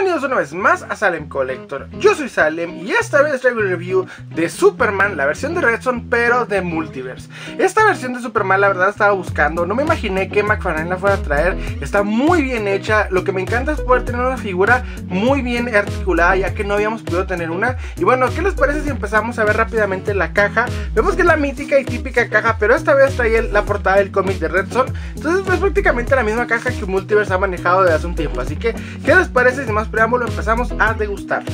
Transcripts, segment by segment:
Bienvenidos una vez más a Salem Collector. Yo soy Salem y esta vez traigo el review de Superman, la versión de Red Son, pero de Multiverse. Esta versión de Superman la verdad estaba buscando, no me imaginé que McFarlane la fuera a traer. Está muy bien hecha, lo que me encanta es poder tener una figura muy bien articulada, ya que no habíamos podido tener una. Y bueno, ¿qué les parece si empezamos a ver rápidamente la caja? Vemos que es la mítica y típica caja, pero esta vez trae la portada del cómic de Red Son. Entonces es prácticamente la misma caja que Multiverse ha manejado desde hace un tiempo. Así que, ¿qué les parece? Sin más preámbulo, empezamos a degustarla.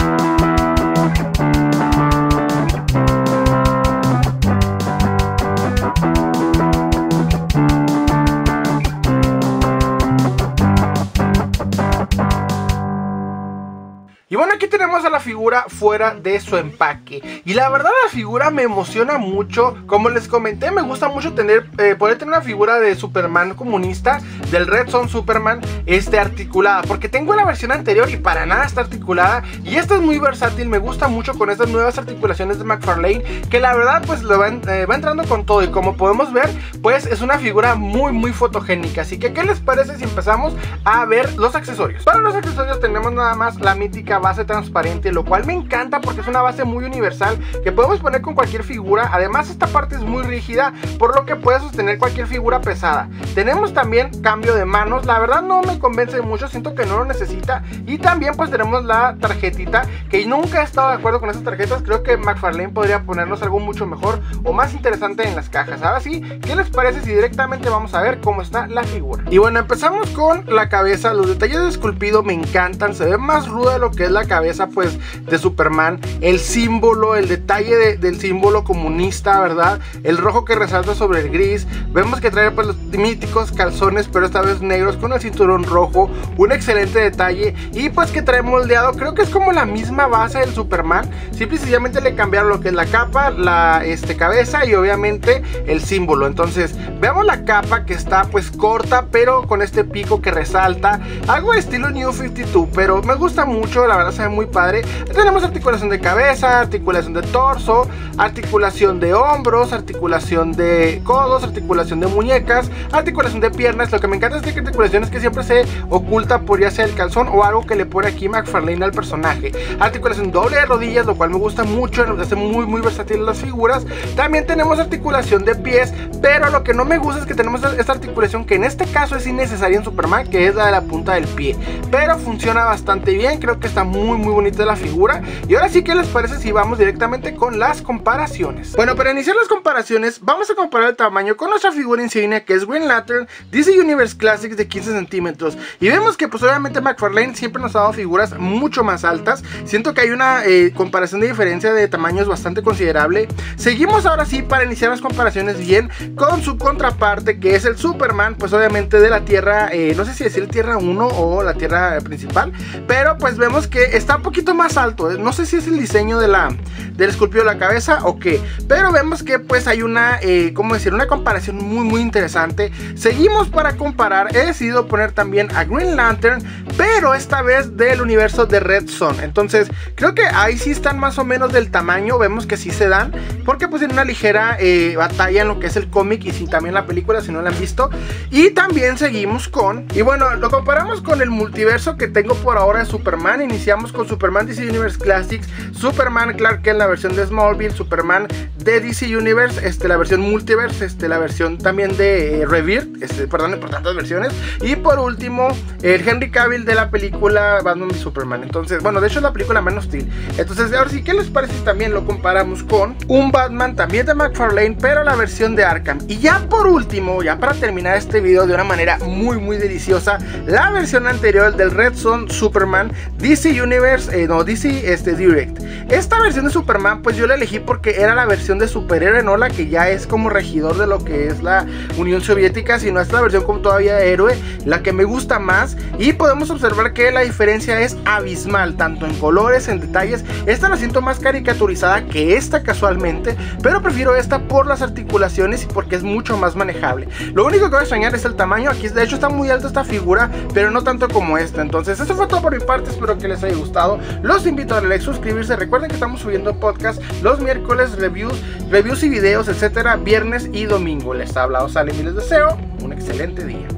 Y bueno, aquí tenemos a la figura fuera de su empaque. Y la verdad la figura me emociona mucho. Como les comenté, me gusta mucho poder tener una figura de Superman comunista, del Red Son Superman, articulada. Porque tengo la versión anterior y para nada está articulada. Y esta es muy versátil, me gusta mucho con estas nuevas articulaciones de McFarlane, que la verdad pues lo va entrando con todo. Y como podemos ver, pues es una figura muy fotogénica. Así que, ¿qué les parece si empezamos a ver los accesorios? Para los accesorios tenemos nada más la mítica base transparente, lo cual me encanta porque es una base muy universal que podemos poner con cualquier figura. Además, esta parte es muy rígida, por lo que puede sostener cualquier figura pesada. Tenemos también cambio de manos, la verdad no me convence mucho, siento que no lo necesita. Y también pues tenemos la tarjetita, que nunca he estado de acuerdo con estas tarjetas. Creo que McFarlane podría ponernos algo mucho mejor o más interesante en las cajas. Ahora sí, ¿qué les parece si directamente vamos a ver cómo está la figura? Y bueno, empezamos con la cabeza. Los detalles de esculpido me encantan, se ve más ruda de lo que es la cabeza pues de Superman. El símbolo, el detalle del símbolo comunista, ¿verdad? El rojo que resalta sobre el gris. Vemos que trae pues los míticos calzones, pero esta vez negros con el cinturón rojo. Un excelente detalle. Y pues que trae moldeado, creo que es como la misma base del Superman. Simple y sencillamente le cambiaron lo que es la capa, la cabeza y obviamente el símbolo. Entonces veamos la capa, que está pues corta, pero con este pico que resalta. Algo de estilo New 52, pero me gusta mucho, la verdad se ve muy padre. Tenemos articulación de cabeza, articulación de torso, articulación de hombros, articulación de codos, articulación de muñecas, articulación de piernas. Lo que me encanta de esta articulación es que siempre se oculta por ya sea el calzón o algo que le pone aquí McFarlane al personaje. Articulación doble de rodillas, lo cual me gusta mucho, nos hace muy versátil las figuras. También tenemos articulación de pies, pero lo que no me gusta es que tenemos esta articulación que en este caso es innecesaria en Superman, que es la de la punta del pie, pero funciona bastante bien. Creo que está muy bonita la figura. Y ahora sí, ¿qué les parece si vamos directamente con las comparaciones? Bueno, para iniciar las comparaciones vamos a comparar el tamaño con nuestra figura insignia, que es Green Lantern DC Universe Classics de 15 centímetros. Y vemos que pues obviamente McFarlane siempre nos ha dado figuras mucho más altas. Siento que hay una comparación de diferencia de tamaños bastante considerable. Seguimos ahora sí para iniciar las comparaciones bien con su contraparte, que es el Superman pues obviamente de la Tierra, no sé si decir Tierra 1 o la Tierra principal, pero pues vemos que está un poquito más alto. No sé si es el diseño del esculpido de la cabeza o qué, pero vemos que pues hay una una comparación muy interesante. Seguimos para comparar. He decidido poner también a Green Lantern, pero esta vez del universo de Red Son. Entonces creo que ahí sí están más o menos del tamaño. Vemos que sí se dan, porque pues en una ligera batalla en lo que es el cómic y si también la película, si no la han visto. Y también seguimos con, y bueno, lo comparamos con el multiverso que tengo por ahora de Superman. Iniciamos con Superman DC Universe Classics, Superman Clark Kent, la versión de Smallville, Superman de DC Universe, la versión Multiverse, la versión también de Rebirth, perdón, por tantas versiones. Y por último, el Henry Cavill de la película Batman v Superman. Entonces, bueno, de hecho es la película Man of Steel. Entonces, ahora sí, ¿qué les parece si también lo comparamos con un Batman también de McFarlane, pero la versión de Arkham? Y ya por último, ya para terminar este video de una manera muy deliciosa, la versión anterior del Red Son Superman DC Universe, DC Direct. Esta versión de Superman pues yo la elegí porque era la versión de superhéroe, no la que ya es como regidor de lo que es la Unión Soviética, sino esta versión como todavía de héroe, la que me gusta más. Y podemos observar que la diferencia es abismal, tanto en colores, en detalles. Esta la siento más caricaturizada que esta casualmente, pero prefiero esta por las articulaciones y porque es mucho más manejable. Lo único que voy a extrañar es el tamaño. Aquí de hecho está muy alta esta figura, pero no tanto como esta. Entonces eso fue todo por mi parte, espero que les haya gustado. Los invito a darle like, suscribirse. Recuerden que estamos subiendo podcast los miércoles, reviews y videos, etcétera, viernes y domingo. Les ha hablado Salem y les deseo un excelente día.